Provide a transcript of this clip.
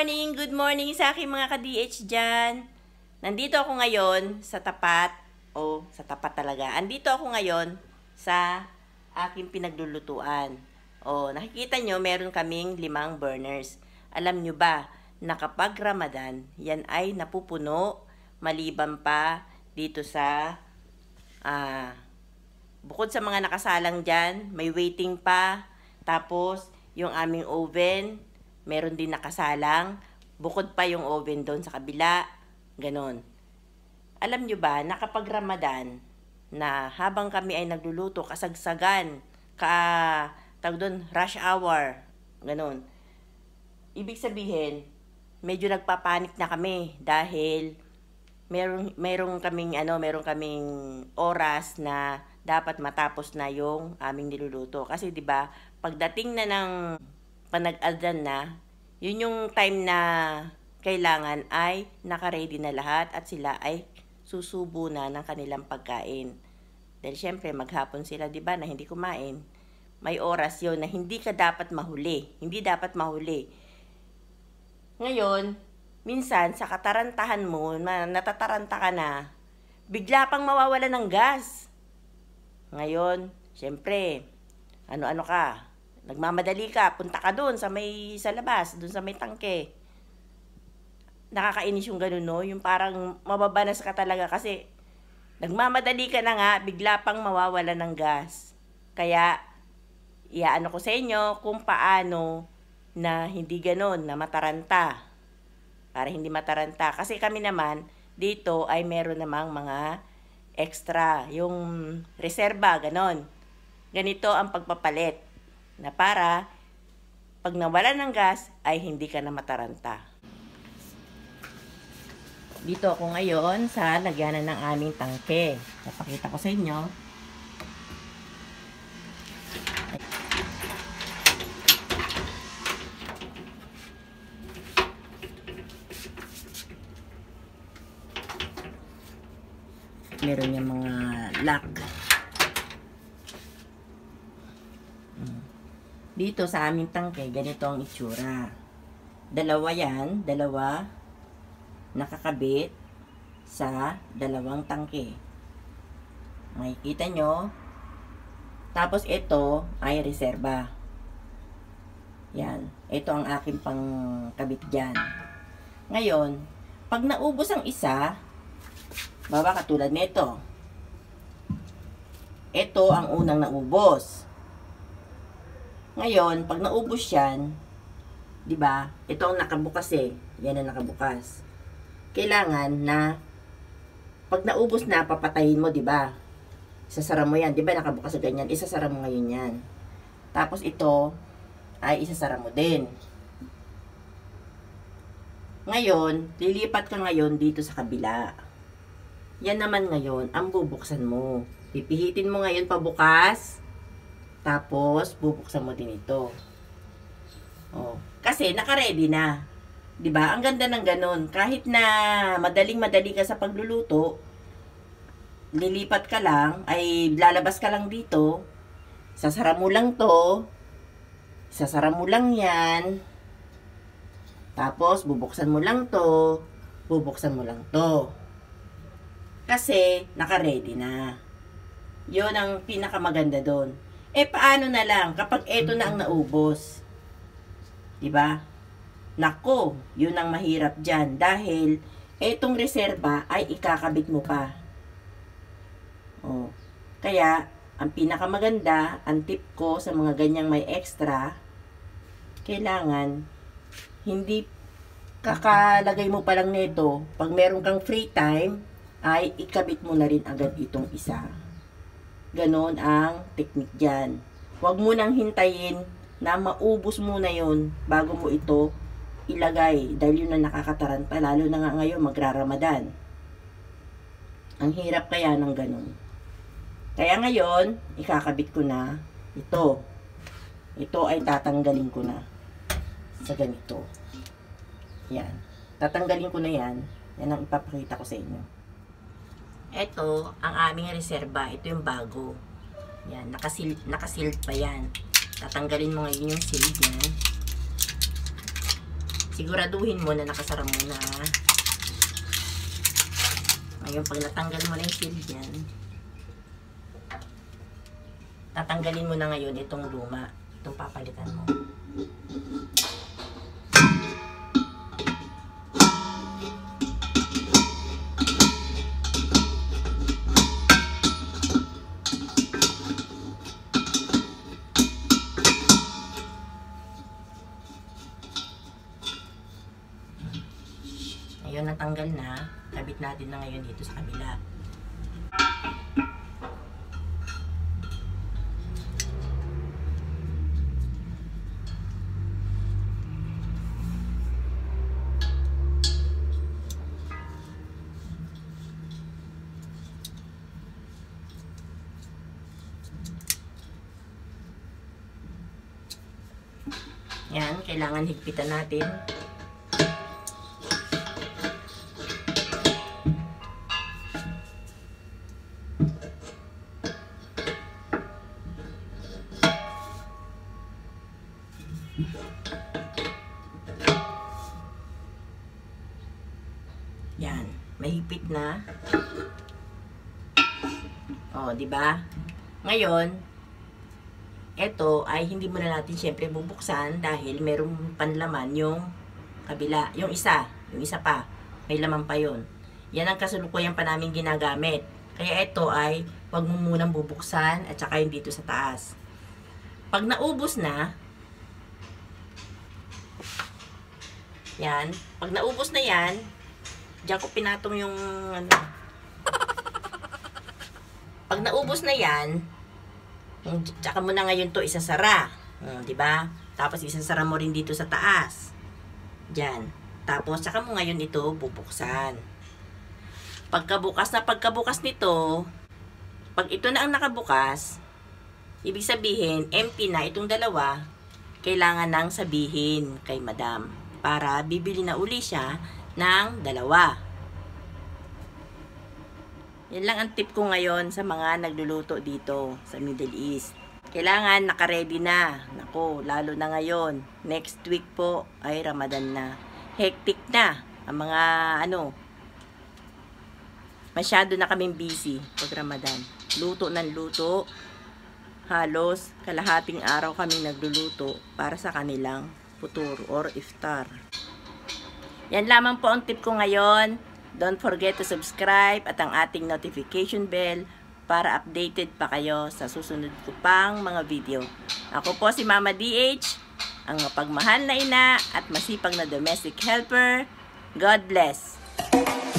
Good morning sa aking mga ka-DH dyan. Nandito ako ngayon sa tapat, sa tapat talaga. Andito ako ngayon sa aking pinaglulutuan. Nakikita nyo, meron kaming 5 burners. Alam nyo ba, na kapag Ramadan, yan ay napupuno, maliban pa dito sa, bukod sa mga nakasalang dyan, may waiting pa. Tapos, yung aming oven, meron din nakasalang, bukod pa yung oven doon sa kabila, ganon. Alam nyo ba, na kapag Ramadan, na habang kami ay nagluluto, kasagsagan, tawag doon, rush hour, ganon. Ibig sabihin, medyo nagpapanik na kami dahil meron kaming oras na dapat matapos na yung aming niluluto. Kasi 'di ba, pagdating na ng panag-adhan na, yun yung time na kailangan ay naka-ready na lahat at sila ay susubo na ng kanilang pagkain. Dahil syempre maghapon sila, 'di ba, na hindi kumain. May oras yun na hindi ka dapat mahuli. Hindi dapat mahuli. Ngayon, minsan sa katarantahan mo, natataranta ka na, bigla pang mawawala ng gas. Ngayon, syempre, ano-ano ka, nagmamadali ka, punta ka doon sa labas, doon sa may tangke. Nakakainis yung ganun, no? Yung parang mababanas ka talaga kasi nagmamadali ka na nga, bigla pang mawawala ng gas. Kaya, iaano ko sa inyo kung paano na hindi ganun, na mataranta. Para hindi mataranta. Kasi kami naman, dito ay meron namang mga extra. Yung reserba, ganon. Ganito ang pagpapalit. Na para, pag nawala ng gas, ay hindi ka na mataranta. Dito ako ngayon sa lagyanan ng aming tangke. Napakita ko sa inyo. Meron yung mga lock. Dito sa aming tangke, ganito ang itsura. Dalawa yan, nakakabit sa dalawang tangke. Makikita nyo. Tapos ito ay reserba. Yan. Ito ang aking pangkabit dyan. Ngayon, pag naubos ang isa, baba katulad nito. Ito ang unang naubos. Ngayon, pag naubos yan, 'di ba? Ito ang nakabukas eh. Yan ang nakabukas. Kailangan na pag naubos na, papatayin mo, 'di ba? Isasara mo yan, 'di ba? Nakabukas sa ganyan. Isasara mo ngayon yan. Tapos ito ay isasara mo din. Ngayon, lilipat ka ngayon dito sa kabila. Yan naman ngayon, ang bubuksan mo. Pipihitin mo ngayon pabukas. Tapos, bubuksan mo din ito. Kasi, naka-ready na. 'Di ba? Ang ganda ng ganun. Kahit na madaling-madali ka sa pagluluto, lilipat ka lang, ay lalabas ka lang dito. Sasara mo lang to. Sasara mo lang yan. Tapos, bubuksan mo lang to. Bubuksan mo lang to. Kasi, naka-ready na. Yun ang pinakamaganda doon. Paano na lang kapag eto na ang naubos? Diba? Nako, yun ang mahirap dyan. Dahil, etong reserba ay ikakabit mo pa. Kaya, ang pinakamaganda, ang tip ko sa mga ganyang may extra, kailangan, hindi kakalagay mo pa lang nito. Pag meron kang free time, ay ikabit mo na rin agad itong isa. Ganon ang technique dyan. Huwag mo nang hintayin na maubos mo na yun bago mo ito ilagay. Dahil yun na nakakataranta. Lalo na nga ngayon magra-Ramadan. Ang hirap kaya ng ganon. Kaya ngayon, ikakabit ko na ito. Ito ay tatanggalin ko na sa ganito. Yan. Tatanggalin ko na yan. Yan ang ipapakita ko sa inyo. Ito, ang aming reserba. Ito yung bago. Yan, nakasealed pa yan. Tatanggalin mo ngayon yung seal niyan. Siguraduhin mo na nakasara muna. Ngayon, pag natanggal mo na yung seal dyan, tatanggalin mo na ngayon itong luma. Itong papalitan mo. Ngayon, natanggal na. Kabit natin na ngayon dito sa kabila. Yan, kailangan higpitan natin. Yan, mahigpit na. Oh, di ba? Ngayon, ito ay hindi muna natin syempre bubuksan dahil merong panlaman yung kabila, yung isa pa. May laman pa yun. Yan ang kasulukuyan pa namin ginagamit. Kaya ito ay wag mo munang bubuksan at saka yung dito sa taas. Pag naubos na, yan, pag naubos na yan, diyan ko pinatong yung ano. Pag naubos na yan, tsaka mo na ngayon to isasara. Di ba? Tapos isasara mo rin dito sa taas. Diyan. Tapos tsaka mo ngayon ito bubuksan. Pagkabukas nito, pag ito na ang nakabukas, ibig sabihin empty na itong dalawa, kailangan nang sabihin kay madam para bibili na uli siya ng dalawa. Yan lang ang tip ko ngayon sa mga nagluluto dito sa Middle East. Kailangan naka-ready na. Nako, lalo na ngayon. Next week po ay Ramadan na. Hectic na ang mga masyado na kaming busy pag Ramadan. Luto ng luto. Halos kalahating araw kaming nagluluto para sa kanilang futur or iftar. Yan lamang po ang tip ko ngayon. Don't forget to subscribe at ang ating notification bell para updated pa kayo sa susunod ko pang mga video. Ako po si Mama DH, ang mapagmahal na ina at masipag na domestic helper. God bless!